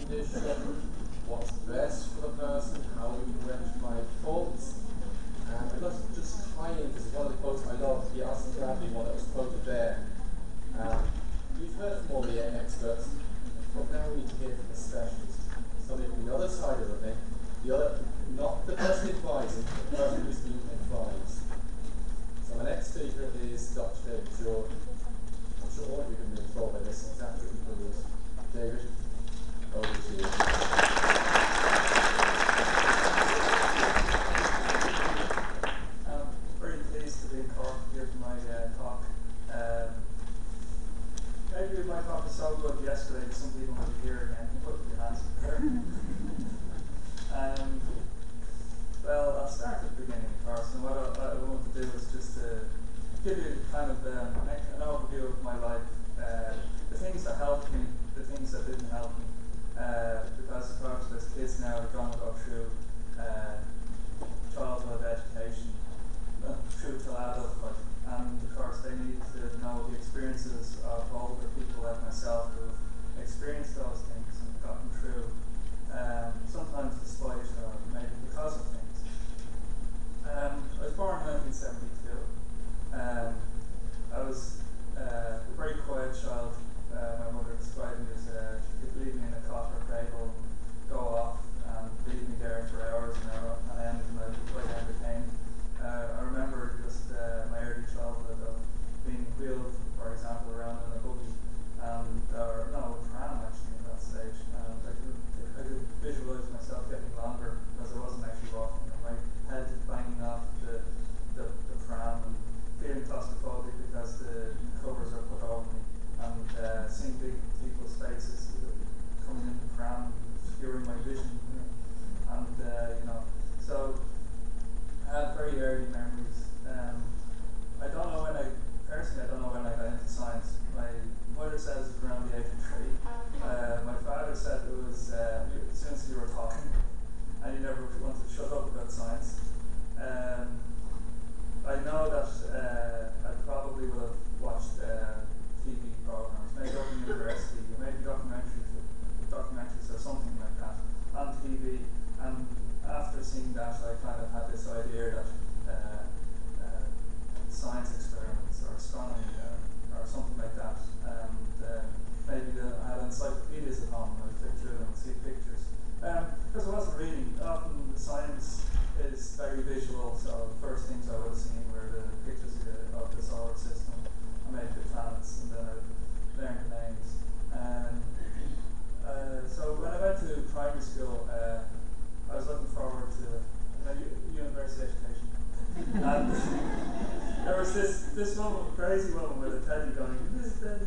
condition, what's best for the person, how we can rectify faults. And I'd love to just tie in, because one of the quotes I love, the Aspergers Syndrome one that was quoted there. We've heard from all the experts, but now we need to hear from the specialist. Somebody from the other side of the thing, not the person advising, but the person who's being advised. So my next speaker is Dr. David Jordan. I'm sure all of you have been enthralled by this. It's absolutely brilliant. David, over to you. I'm very pleased to be in Cork here for my talk. Maybe my talk was so good yesterday that some people might be here again. Put your hands up there. Well, I'll start at the beginning, Carson. What I want to do is just to give you kind of an overview of my life, the things that helped me, the things that didn't help me, because of course there's kids now who are going to go through childhood education, through to adulthood, and of course they need to know the experiences of older people like myself who have experienced those things and gotten through, sometimes despite or maybe because of things. I was born in 1972. I was a very quiet child. My mother described me as she could leave me in a cot or cradle, go off and leave me there for hours and end, and I'd be quite entertained. I remember just my early childhood of being wheeled, for example, around in a buggy, or no, a tram actually at that stage. And I could visualise myself getting longer because I wasn't actually walking. My head banging off the pram and feeling claustrophobic because the covers are put over me, and seeing big people's faces coming in the pram, obscuring my vision, and so I had very early memories. I don't know when I got into science. My mother says it was around the age of 3. My father said it was since you were talking, and you never wanted to shut up about science. I know that I probably would have watched TV programs, maybe up in university, maybe documentaries or something like that on TV. And after seeing that, I kind of had this idea that science experiments or astronomy or something like that, and maybe I had encyclopedias at home and I'd flick through and see pictures. Because I wasn't reading. Often the science is very visual, so the first things I would have seen were the pictures of the solar system, and maybe the planets, and then I learned the names. So when I went to primary school, I was looking forward to university education. And there was this woman, crazy woman with a teddy going, this teddy.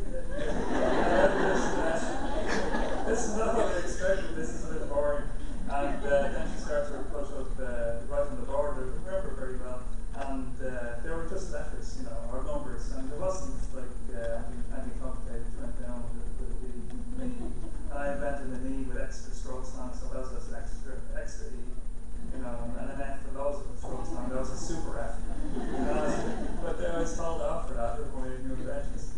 This is not what I expected, this is a bit boring. And then she started to put up right on the board, I remember very well. And they were just letters, or numbers, and it wasn't like anything complicated to went down with the knee. And I invented an E with extra strokes on it, so that was just extra E. And an F for loads of strokes on, that was a super F. But they always called off for that before you knew inventions.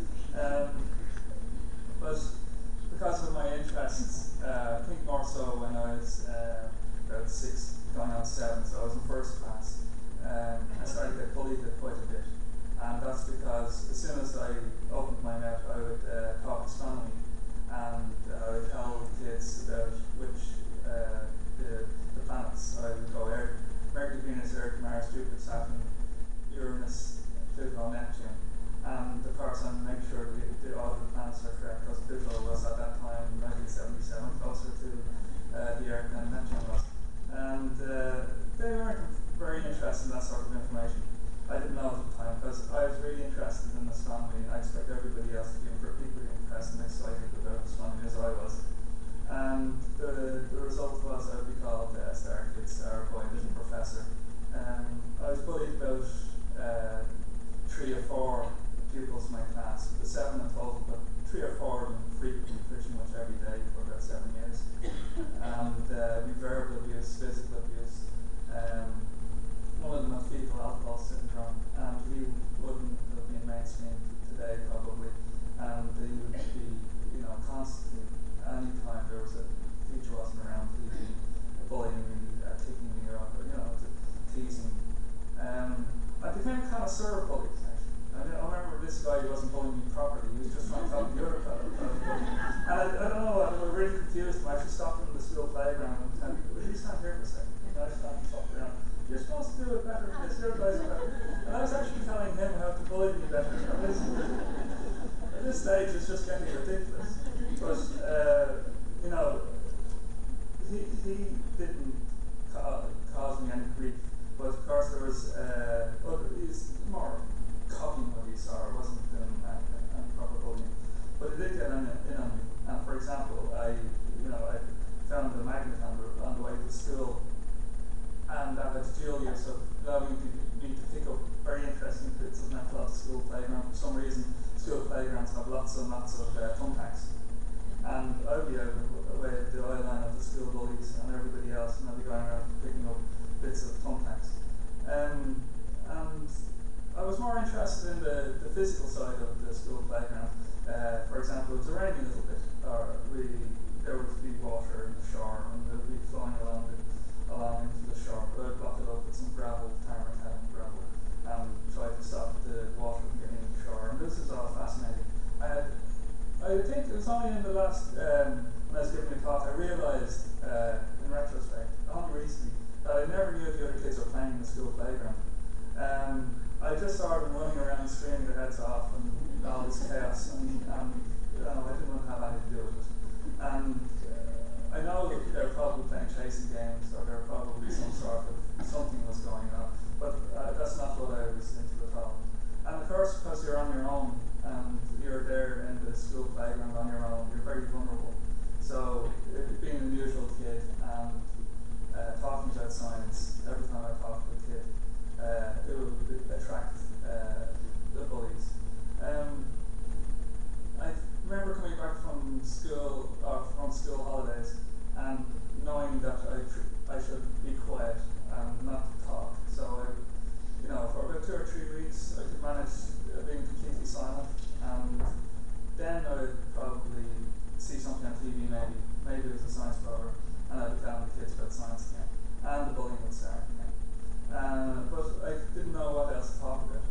But because of my interests, I think more so when I was about 6, going on 7, so I was in first class, I started to get bullied quite a bit. And that's because as soon as I opened my mouth, I would talk astronomy, and I would tell kids about which the planets. I would go Mercury, Venus, Earth, Mars, Jupiter, Saturn, Uranus, Pluto, Neptune. And of course I make sure that all of the planets are correct, because Pluto was at that time, 1977, closer to the Earth than Neptune was. And they weren't very interested in that sort of information. I didn't know at the time, because I was really interested in astronomy, and I expect everybody else to be equally impressed and excited about astronomy as I was. And the result was I would be called Star Kid, Star Boy, Little Professor. I was bullied about 3 or 4 pupils in my class, 7 in total, but 3 or 4 of them frequently, pretty much every day for about 7 years. And verbal abuse, physical abuse. One of them had fetal alcohol syndrome, and he wouldn't have been mainstream today probably. And confused him. I actually stopped him in the school playground and said, "Will you stand here for a second?" And I stand and talk around. "You're supposed to do it better than this. Your guys are better." And I was actually telling him how to bully me better. At this stage, it's just getting ridiculous. But you know, he didn't cause me any grief. But of course, there was he's more copying what he saw. It wasn't any proper bullying. But it did get in on me. And for example, I found a magnet on the way to school, and that had dual use of allowing me to pick up very interesting bits of metal off the school playground. For some reason, school playgrounds have lots and lots of thumbtacks. And I'd be away at the eye line of the school bullies and everybody else, and I'd be going around picking up bits of thumbtacks. And I was more interested in the physical side of the school playground. For example, it was raining a little bit, or there would be water in the shore, and it would be flowing along into the shore. But I'd block it up with some gravel, tarmac and gravel, and try to stop the water from getting in the shore. And this is all fascinating. I think it was only in the last, when I was giving a talk, I realised, in retrospect, only recently, that I never knew if the other kids were playing in the school playground. I just saw them running around screaming their heads off and all this chaos, and I didn't want to have anything to do with it. And I know that they're probably playing chasing games, or there probably something was going on, but that's not what I was into at all. And of course, because you're on your own and you're there in the school playground on your own, you're very vulnerable. So being an unusual kid and talking about science, every time I talk to a kid, it would attract the bullies. I remember coming back from school, or from school holidays, and knowing that I should be quiet and not talk. So for about 2 or 3 weeks, I could manage being completely silent, and then I would probably see something on TV, maybe it was a science program, and I would tell the kids about science again, and the bullying would start again. But I didn't know what else to talk about.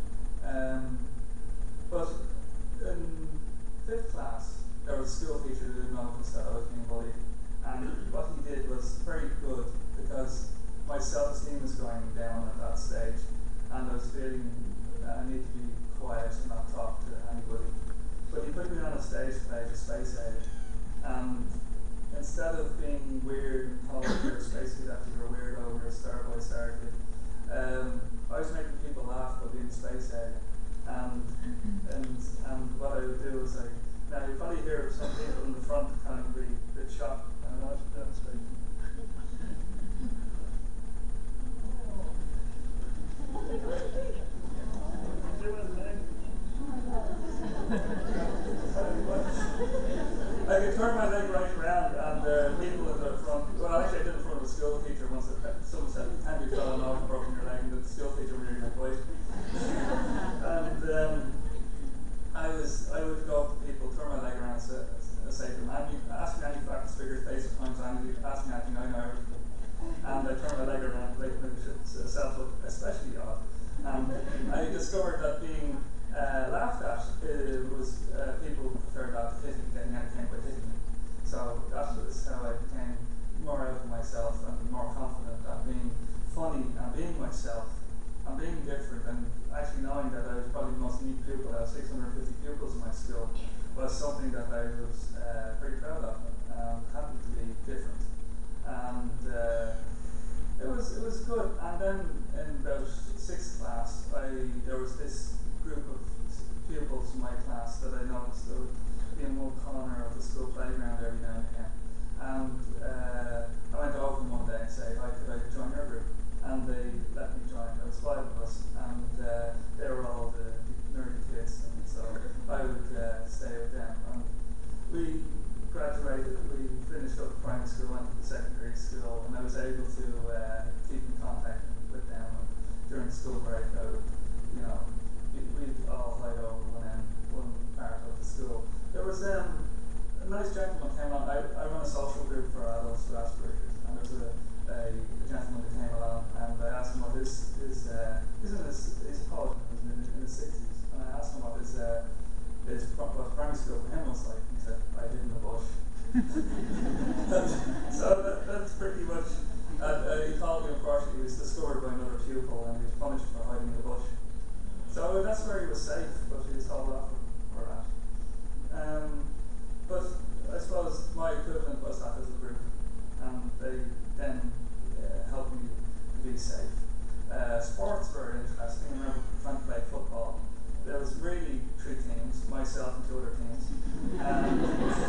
But in 5th class, there was a school teacher who noticed that I was being bullied, and what he did was very good, because my self-esteem was going down at that stage, and I was feeling I need to be quiet and not talk to anybody. But he put me on a stage play for Space Aid, and instead of being weird and told you're basically that you're a weirdo, you're a starboy star kid, I was making people laugh by being Space Aid. And what I would do is now you probably hear some people in the front kind of be a bit shocked. I don't know what to do. I could turn my leg right around, and people in the front, well, actually I did it in front of a school teacher once. Someone said, "Have you fallen off and broken your leg?" And the school teacher really went white. And I would go up to people, turn my leg around, and say to them, "Ask me any facts, figures, basic times, ask me anything, I know everything." And I turn my leg around, like myself look especially odd. And I discovered that being laughed at was people preferred that to hitting, getting entertained by hitting me. So that was how I became more out of myself and more confident at being funny and being myself and being different, and actually knowing that I was probably the most unique pupil. I have 650 pupils in my school, was something that I was very proud of, and happy to be different. And it was good. And then in about 6th class, there was this group of pupils in my class that I noticed that would be in one corner of the school playground every now and again. And I went over them one day and said, "Could I join your group?" And they let me join. There was 5 of us, and they were all the nerdy kids, and so I would stay with them. And we graduated, we finished up primary school, went to the secondary school, and I was able to keep in contact with them. And during school break, I would, we'd all hide over one part of the school. There was a nice gentleman came on. I run a social group for adults with Aspergers, and there was a gentleman that came along, and I asked him what he's a poet, in his 60s, and I asked him what what primary school for him was like. He said, "I hid in the bush." So that's pretty much. He called me, unfortunately, he was discovered by another pupil and he was punished for hiding in the bush. So that's where he was safe, but he was told off for that. But I suppose my equivalent was that as a group, and they then helped me to be safe. Sports were interesting. I remember trying to play football. There was really 3 teams, myself and 2 other teams. And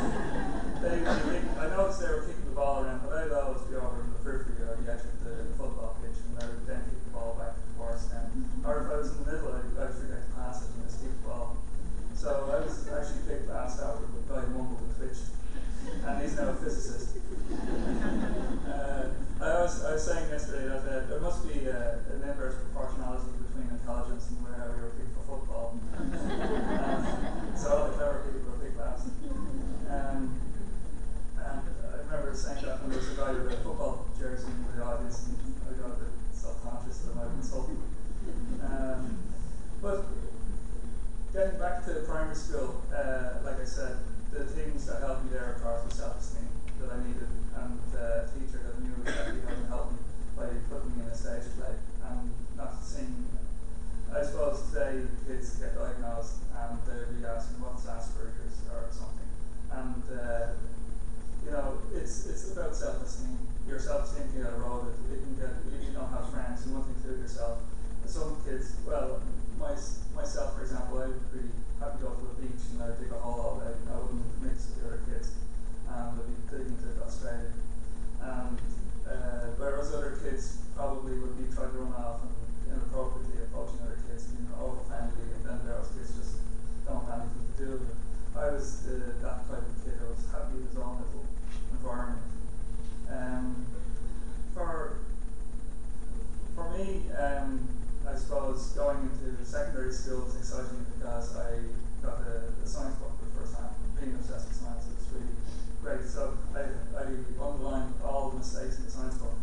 I noticed they were kicking the ball around, but I'd always be over in the periphery or the edge of the football pitch, and they would then kick the ball back towards them. Or if I was in the middle, I'd forget to pass it and just kick the ball. So I was actually kicked last after the guy mumbled and twitched, and he's now a physicist. I was saying yesterday that there must be an inverse proportionality between intelligence and where we were picked for football. So all the clever people were picked last. And I remember saying that when there was a guy with a football jersey in the audience, and I got a bit self-conscious that I might have insulted. But getting back to primary school, like I said, the things that helped me there, of course, was self-esteem that I needed, and a teacher that knew exactly how to help me by putting me in a stage play and not seeing. I suppose today kids get diagnosed and they'll be asking what's Aspergers or something, and it's about self-esteem. Your self-esteem can get eroded. You don't have friends. You won't include yourself. Some kids, well, myself, for example, I would be happy to go to the beach and I'd dig a hole all day. I wouldn't mix with the other kids, and I'd be digging to Australia. And whereas other kids probably would be trying to run off and inappropriately approaching other kids, over-friendly, and then those kids just don't have anything to do with it. I was that type of kid. I was happy in his own little environment. For me, I suppose going into secondary school was exciting because I got a science book for the first time. Being obsessed with science was really great. So I underlined all the mistakes in the science book.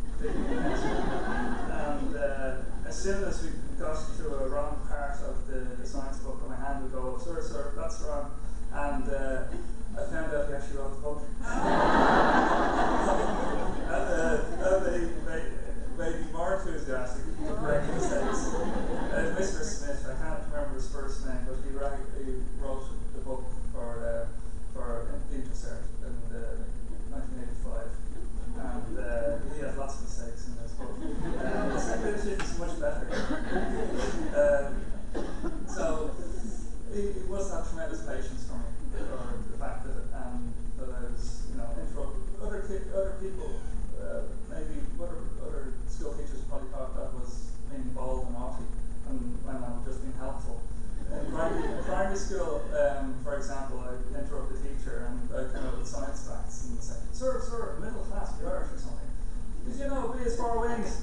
And as soon as we got to a wrong part of the science book, my hand would go, sir, that's wrong. And I found out he actually wrote the book. And made me more enthusiastic to correct mistakes. Mr. Smith, I can't remember his first name, but he wrote the book for Intercert in 1985. And he had lots of mistakes in this book. His English is much better. So it was that tremendous patience for me, for the fact that I was, other people, maybe other school teachers probably thought that was being bold and naughty, and I'm just being helpful. In primary school, for example, I'd interrupt the teacher and I'd come up with science facts and say, Sir, middle class, be Irish or something. Did you know bees four wings?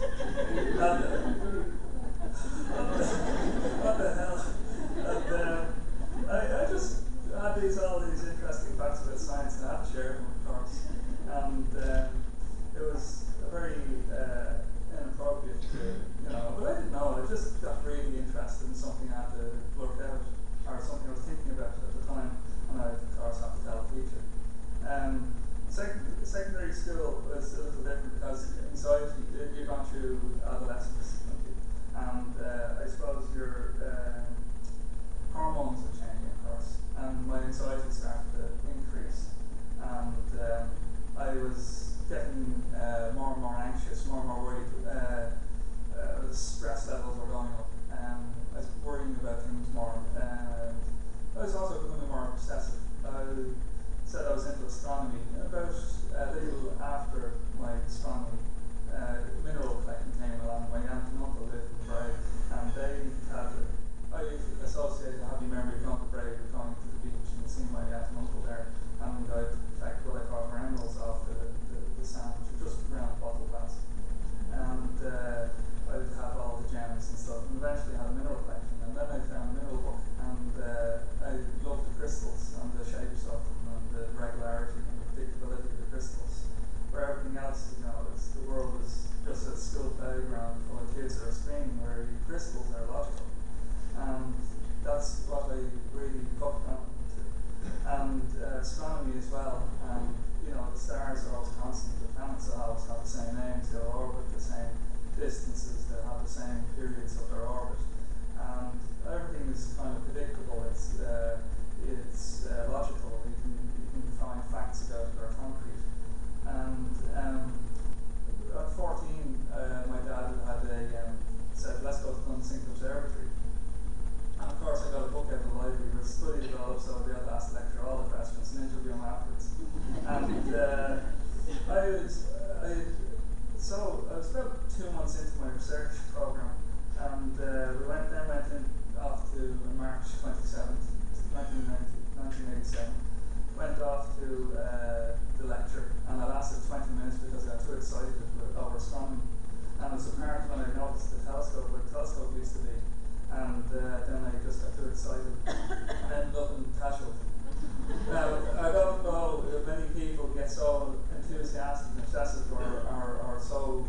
What the hell? And I just had all these interesting facts about science and I had to share them, of course. And it was very inappropriate but I didn't know. I just got really interested in something I had to work out, or something I was thinking about at the time, and I, of course, had to tell the teacher. Secondary school was a little different because anxiety, you're going through adolescence, and I suppose your hormones were changing, of course, and my anxiety started to increase, and I was getting more and more anxious, more and more worried. The stress levels were going up. I was worrying about things more. I was also becoming more obsessive. I said I was into astronomy. About a little after my astronomy, mineral collecting came along. My aunt and uncle lived in Bray, and they had I associated a happy memory of going to Bray with going to the beach and seeing my aunt and uncle there, and I'd collect what I thought were emeralds off the sand, which were just round bottle glass. And I'd have all the So I was about 2 months into my research program, and we went off to March 27th, 1987. Went off to the lecture, and I lasted 20 minutes because I got too excited over astronomy. And it was apparent when I noticed the telescope where the telescope used to be, and then I just got too excited and ended up in casualty. Now, I don't know if many people get so enthusiastic and obsessive or so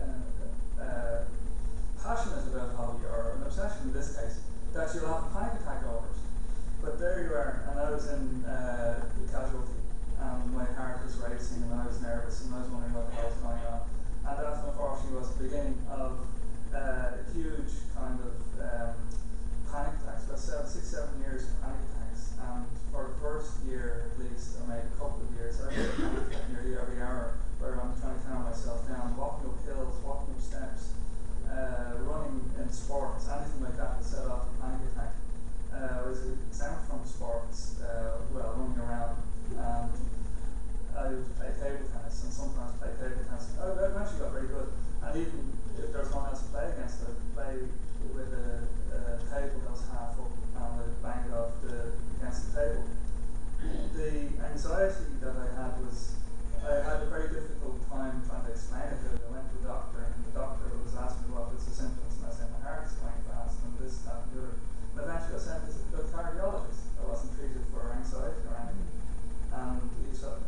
passionate about a hobby, or an obsession in this case, that you'll have a panic attack over it. But there you are, and I was in casualty, and my heart was racing, and I was nervous, and I was wondering what the hell was going on. And that, unfortunately, was the beginning of a huge kind of panic attacks. About 6-7 years of panic attacks, and for the first year at least, or maybe a couple of years, I had a panic attack nearly every hour, where I'm trying to calm myself down, walking up hills, walking up steps, running in sports, anything like that will set off a panic attack. I was exempt from sports, running around, and I would play table tennis, and sometimes play table tennis. I eventually got very good, and even if there was no one else to play against, I'd play with a table that was half up, and I'd bang it off against the table. The anxiety that I had was, I had a very difficult time trying to explain it to it. I went to the doctor, and the doctor was asking me what was the symptoms, and I said my heart is going fast, and this, that, and the other. But eventually I sent it to the cardiologist. I wasn't treated for anxiety or anything. And he said,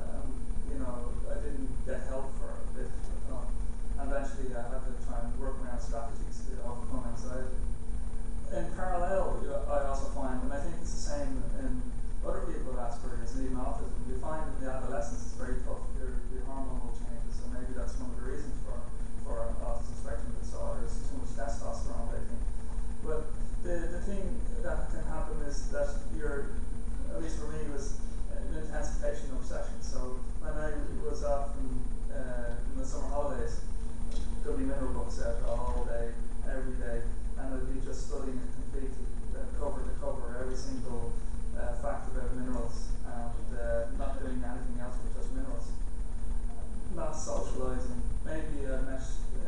I didn't get help for it at all. And eventually I had to try and work around strategies to overcome anxiety. In parallel, I also find, and I think it's the same in other people with Asperger's and even autism, you find in the adolescence it's very tough. Your hormonal changes, and maybe that's one of the reasons for autism spectrum disorder is too much testosterone, I think. But the thing that can happen is that at least for me, was an intensification of obsession. So when I was off in the summer holidays, there'd be mineral books out all day, every day, and I'd be just studying it completely, cover to cover, every single fact about minerals, and not doing anything else but just minerals. Not socialising. Maybe I met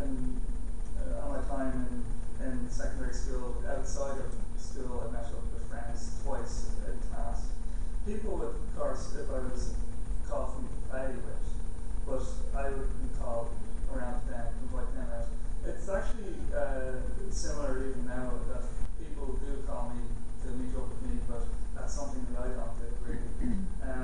on my time in secondary school, outside of school, I met up with friends twice in class. People would, of course, if I was called for me to play with, but I would be called around them, invite them out. It's actually similar even now that people do call me to meet up with me, but that's something that I don't do really.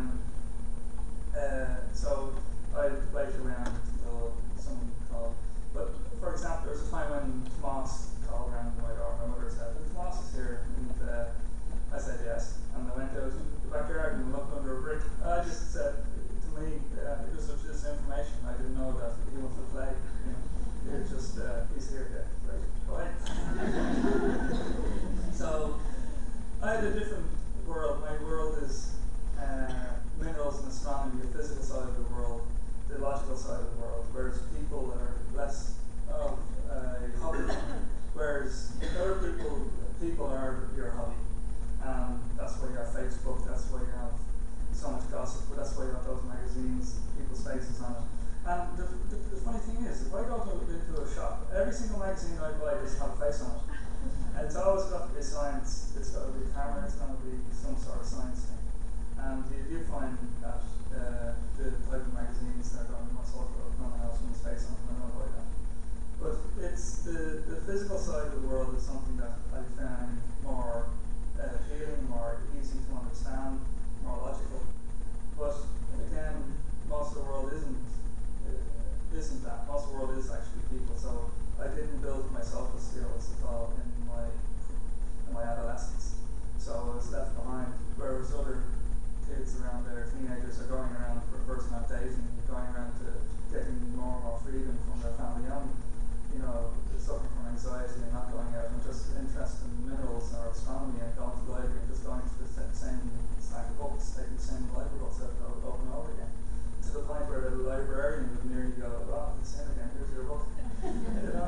So I wait around until someone called. But for example, there was a time when Tomas called around my door. My mother said, "Tomas is here," and I said yes. And I went out to the backyard and looked under a brick. I just said, to me, because of this information, I didn't know that he wanted to play. It's just he's here. Yeah, right. Go ahead. So I had a different world. My world is minerals and astronomy, the physical side of the world, the logical side of the world, whereas people are less of a hobby, whereas other people are your hobby. That's why you have Facebook, that's why you have so much gossip, but that's why you have those magazines, people's faces on it. And the funny thing is, if I go into a shop, every single magazine I buy doesn't have a face on it. And it's always got to be science, it's got to be a camera, it's going to be some sort of science thing. And you find that the type of magazines that are going to be sort of going to have someone's face on them, I don't know about that. But it's the physical side of the world is something that I found more appealing, more easy to understand, more logical. But again, most of the world isn't that. Most of the world is actually people. So I didn't build my social skills at all in my adolescence. So I was left behind. Whereas other kids around there, teenagers, are going around for first time dating, going around to getting more and more freedom from their family owned. Suffering from anxiety and not going out, and just interested in minerals or astronomy and going to the library and just going to the same stack of books, taking the same library books out over and over again. To the point where the librarian would nearly go, "Oh, it's in again, here's your book." And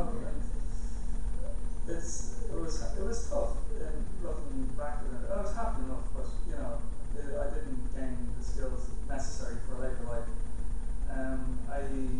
it was tough. And looking back at it, I was happy enough, but I didn't gain the skills necessary for later life. I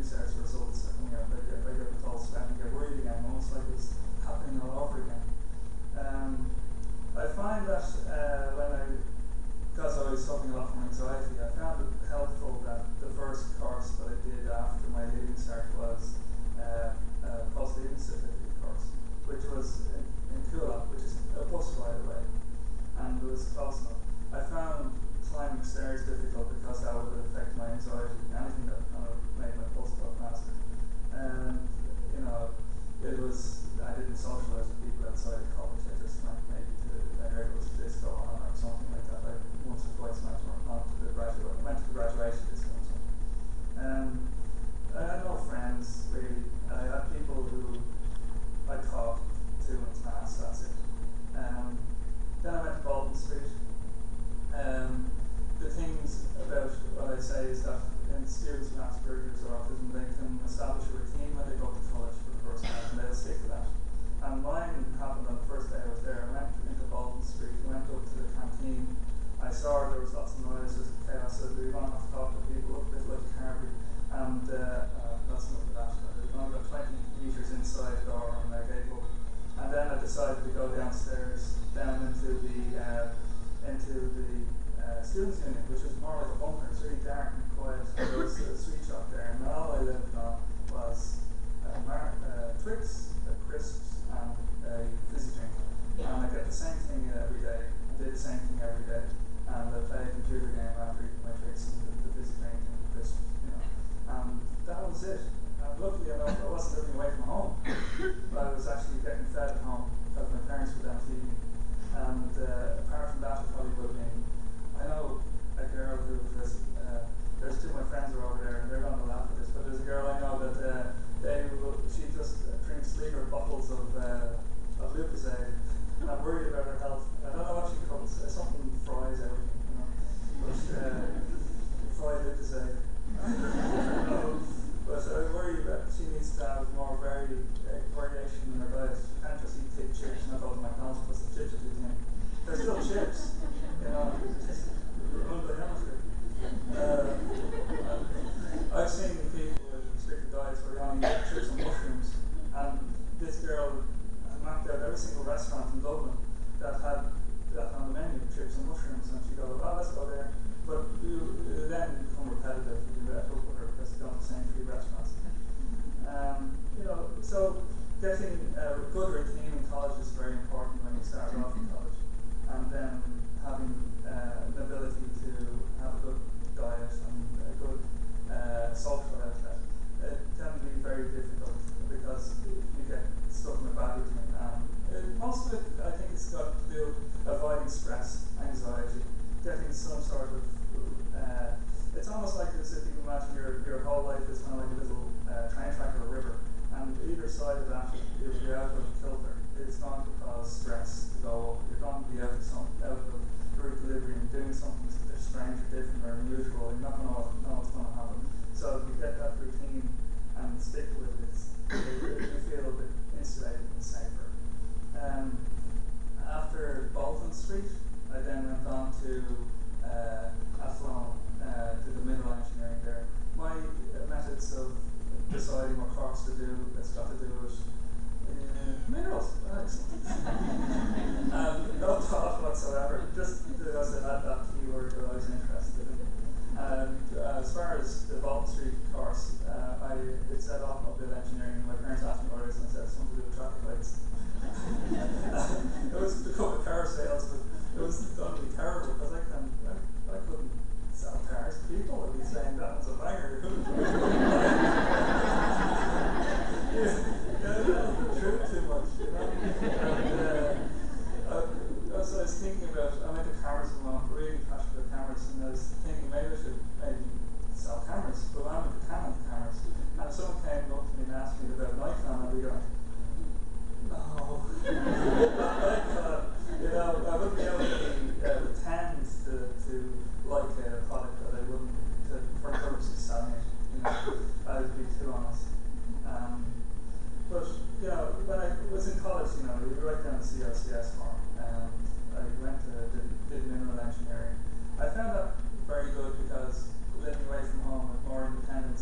research results are coming out, I get a false sweat and get worried again, almost like it's happening all over again. I find that because I was suffering a lot from anxiety, I found it helpful that the first course that I did after my leaving cert was a post-leaving certificate course, which was in Coolock, which is a bus ride away, and it was close enough. I found climbing stairs difficult because that would affect my anxiety, anything that kind of made my pulse go faster. And I didn't socialise with people outside of college. I just went maybe I heard it was a disco on or something like that. I once or twice went to the graduation disco or something. I had no friends really. I had people who I talked to in class, that's it. Then I went to Bolton Street. The things about what I say is that in students with Aspergers or autism, they can establish a routine when they go to college for the first time, and they'll stick to that. And mine happened on the first day I was there. I went into Bolton Street, went up to the canteen. I saw there was lots of noise, there was chaos, so we don't have to talk to people, look a bit like Carby. And that's enough of that. I got 20 metres inside the door and I gave up. And then I decided to go downstairs, down into the students' union, which is more like a bunker. It's really dark and quiet. And there was a sweet shop there, and all I lived on was Twix, crisps, and a fizzy drink. And I get the same thing every day. I did the same thing every day. And I played a computer game after eating my Twix and the fizzy drink and the crisps, And that was it. And luckily enough, I wasn't living away from home. But I was actually getting fed at home because my parents were down feeding me. And apart from that, it probably would have been. I know a girl who there's two of my friends are over there and they're going to laugh at this, but there's a girl I know that she just drinks liter bottles of Lucozade, and I'm worried about her health. I don't know what she cooks, something fries everything, but fried Lucozade. But I worry that she needs to have more variation in her diet. She can't just eat thick chips and not go to McDonald's because the chips are too thin. They're still chips, just undiameter. I've seen people with restricted diets where they only eat chips and mushrooms, and this girl mapped out every single restaurant in Dublin that had that on the menu, chips and mushrooms, and she goes, oh, let's go there. But you then become repetitive if you met up with her because you go to the same 3 restaurants. So getting a good routine in college is very important when you start off in college. And then having the ability to have a good diet and a good social outlet. It can be very difficult because you get stuck in a bad routine. Most of it, I think, it's got to do with avoiding stress, anxiety, getting some sort of. It's almost like as if you imagine your whole life is kind of like a little train track or a river, and either side of that, if you're out of kilter, it's going to cause stress to go up. You're going to be out of your equilibrium, doing something strange or different or unusual. You're not going to know what's going to happen. So if you get that routine and stick with it, you feel a bit insulated and safer. After Bolton Street, I then went on to Athlone, did the mineral engineering there. My methods of deciding what course to do has got to do with minerals. No thought whatsoever, just because it had that keyword that I was interested in. And as far as the Bolton Street course, it said automobile engineering, and my parents asked me what it is, and I said it's something to do with traffic lights. It was to become a car sales, but it was going to be terrible because I couldn't sell cars to people. I'd be saying that was a banger. True too much, And as I was thinking about, I'm into cameras at the moment, really passionate about cameras, and I was thinking maybe I should sell cameras, but I'm into Canon cameras. And if someone came up to me and asked me about Nikon, I'd be going, no. I wouldn't be able to pretend to like a product that I wouldn't, for purposes of selling it. I would be too honest. But when I was in college, you write down the CRCS form, and I went to did mineral engineering. I found that very good because living away from home with more independent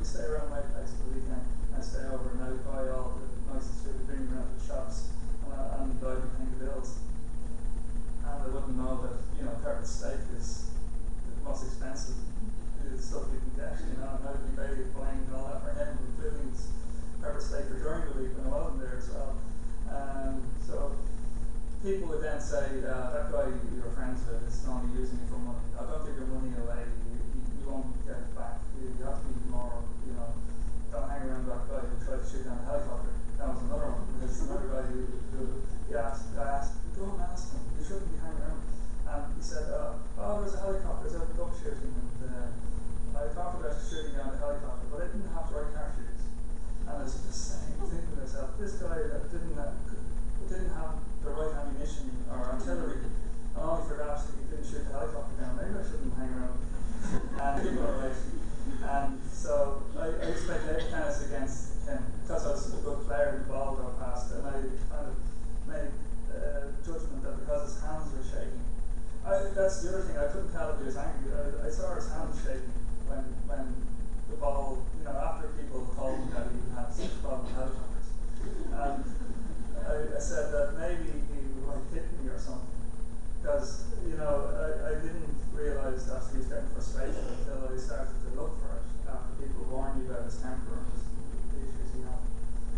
you stay around my place for the weekend, and stay over, and I'd buy all the nicest food, bring you around to the shops, and I'd be paying the bills. And I wouldn't know that, carrot steak is the most expensive stuff you can get, and I'd be buying all that for him, including pepper steak for during the week when I wasn't there as well. So people would then say, that guy you're friends with is only using you for money. Don't give your money away, you won't get it back. You have to be more, don't hang around that guy who tried to shoot down a helicopter. That was another one. There's another guy who I asked, go and ask him, you shouldn't be hanging around. And he said, there's a helicopter, there's a duck shooting, and I thought about shooting down the helicopter, but I didn't have the right parachutes. And I was just saying, thinking to myself, this guy that didn't have the right ammunition or artillery, and only for that he didn't shoot the helicopter down. Maybe I shouldn't hang around. And people are right. And so I used to play table tennis against him because I was a good player and the ball got past, and I kind of made judgment that because his hands were shaking. That's the other thing, I couldn't tell if he was angry. I saw his hands shaking when the ball, after people told me that he had such a problem with helicopters. And I said that maybe he might hit me or something. Because, I didn't realise that he was getting frustrated until I started to look for it after people warned me about his temper and the issues he had.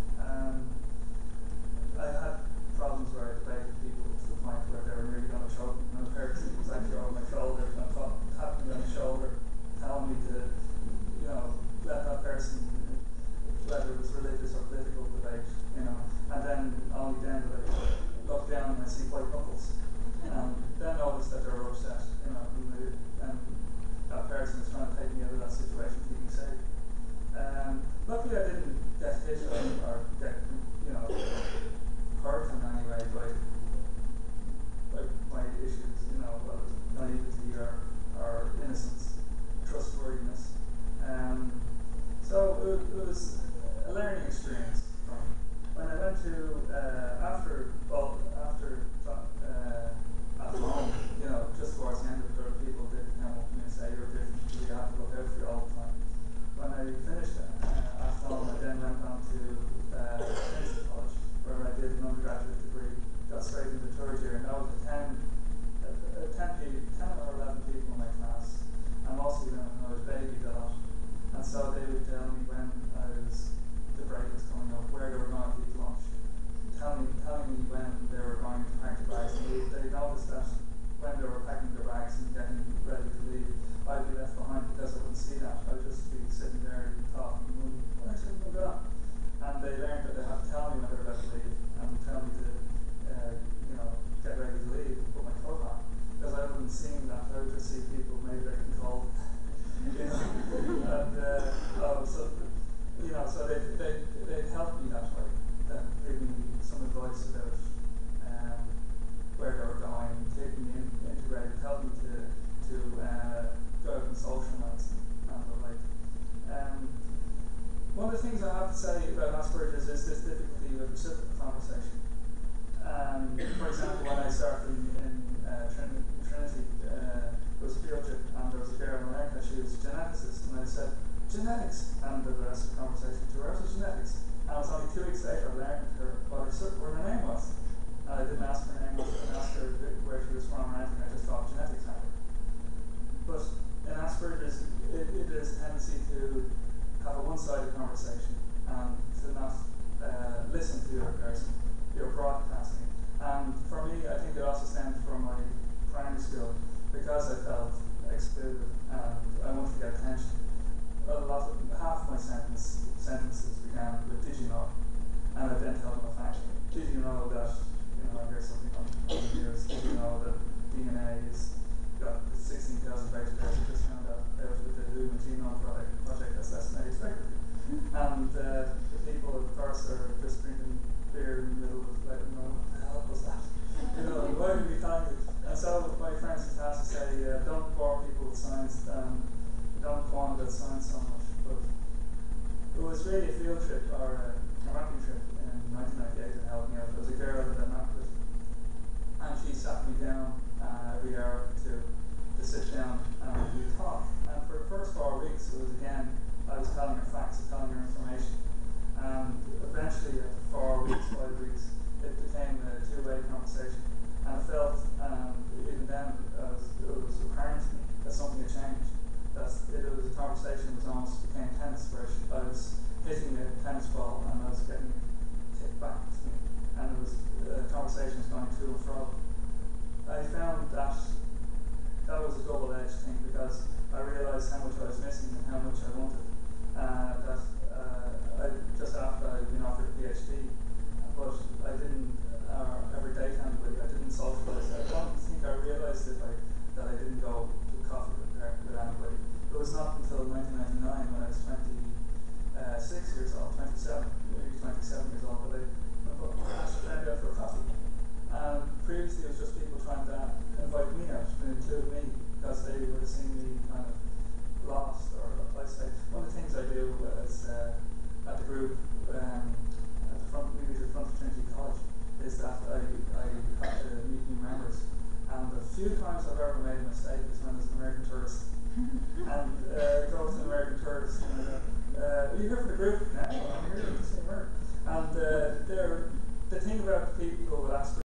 I had problems where I debated people to the point where they were really going to choke me. And a person was actually over my shoulder and tapping me on the shoulder, telling me to, let that person, whether it was religious or political debate, and then only then did I look down and I see white knuckles. And then noticed that they were upset, and that person was trying to take me out of that situation to keep me safe. Luckily I didn't get hit or get, hurt in any way by my issues, naivety or innocence, trustworthiness. So it was a learning experience for me. When I went to, after at home, just towards the end of it, people did come up to me and say, you're different, you have to look out for you all the time. When I finished at home, I then went on to Trinity College, where I did an undergraduate degree, got straight into third year, and that was 10 or 11 people in my class, and most of them I was babied a lot. And so they would tell me when the break was coming up, where they were going to eat lunch, telling me when they were going to pack their bags and leave. They noticed that when they were packing their bags and getting ready to leave, I'd be left behind because I wouldn't see that. I'd just be sitting there talking, where's everyone gone? And they learned that they had to tell me when they were about to leave and tell me to, get ready to leave and put my coat on. Because I wouldn't see that. I would just see people, maybe they can call. So they'd help me that way, give me some advice about where they were going, keeping me integrated, help me to go out and socialise and the like. One of the things I have to say about Asperger's is this difficulty with reciprocal conversation. For example, when I started in Trinity, there was a field trip and there was a girl in America, she was a geneticist, and I said, genetics, and the rest of the conversation to her was genetics. And it was only 2 weeks later I learned what her name was. And I didn't ask her name, I didn't ask her where she was from or anything, I just thought genetics happened. But in Asperger's, it is a tendency to have a one-sided conversation and to not listen to the other person. You're broadcasting. And for me, I think it also stemmed from my primary school, because I felt excluded and I wanted to get attention. Half my sentences began with "Did you know?" and I then tell them a fact. Did you know that? I hear something on the news. Did you know that DNA has got 16,000 base pairs? I just found out with the Human Genome Project that's less than I expected. And the people, of course, are just drinking beer in the middle of like, what the hell was that? Why did we find it? And so my friends in class would say, don't bore people with science, don't go on about science so much. But it was really a field trip or a camping trip in 1998 that helped me out. There was a girl that I met with, and she sat me down every hour to sit down and we talk. And for the first 4 weeks, it was again, I was telling her facts. realised how much I was missing and how much I wanted. Just after I'd been offered a PhD, but I didn't ever date anybody. I didn't socialise. I don't think I realised that I didn't go to coffee with anybody. It was not until 1999 when I was 26 years old, 27 years old, that I asked a friend out for coffee. Previously it was just people trying to invite me out and include me because they would have seen me kind of lost or isolated. One of the things I do is at the group at the front of Trinity College is that I have to meet new members, and the few times I've ever made a mistake is when there's an American tourist and go to an American tourist and are you here for the group? No, I'm here to see America. And the thing about people with Asperger's